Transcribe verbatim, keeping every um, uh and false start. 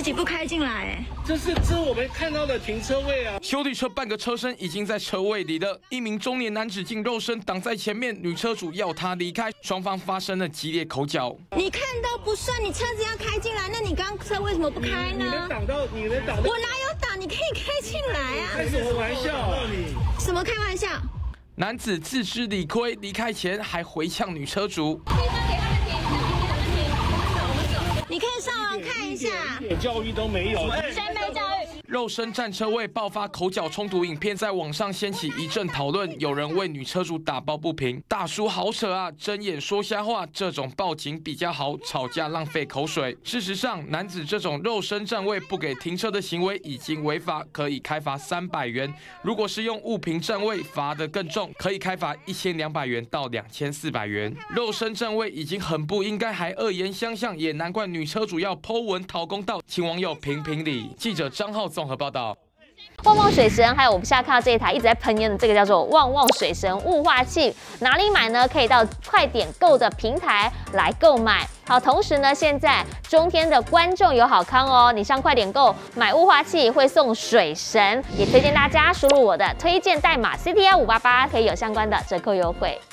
己不开进来，哎， 这是这是我们看到的停车位啊。 休旅车半个车身已经在车位里了，一名中年男子竟肉身挡在前面，女车主要他离开，双方发生了激烈口角。 你看都不顺，你车子要开进来，那你刚车为什么不开呢？ 你能挡到，你能挡到？ 我哪有挡？你可以开进来啊！ 开什么玩笑啊你？ 什么开玩笑？ 男子自知理亏，离开前还回呛女车主。 你可以上网看一下， 一点教育都没有。 谁没教育？ 肉身占车位爆发口角冲突影片在网上掀起一阵讨论，有人为女车主打抱不平，大叔好扯啊，睁眼说瞎话，这种报警比较好，吵架浪费口水。事实上，男子这种肉身占位不给停车的行为已经违法，可以开罚三百元。如果是用物品占位，罚得更重，可以开罚一千两百元到两千四百元。肉身占位已经很不应该，还恶言相向，也难怪女车主要 po 文讨公道，请网友评评理。记者张浩综合报道。 旺旺水神，还有我们现在看到这一台一直在喷烟的这个叫做旺旺水神雾化器，哪里买呢？可以到快点购的平台来购买。好，同时呢，现在中天的观众有好康哦，你上快点购买雾化器会送水神，也推荐大家输入我的推荐代码 C T I 五八八，可以有相关的折扣优惠。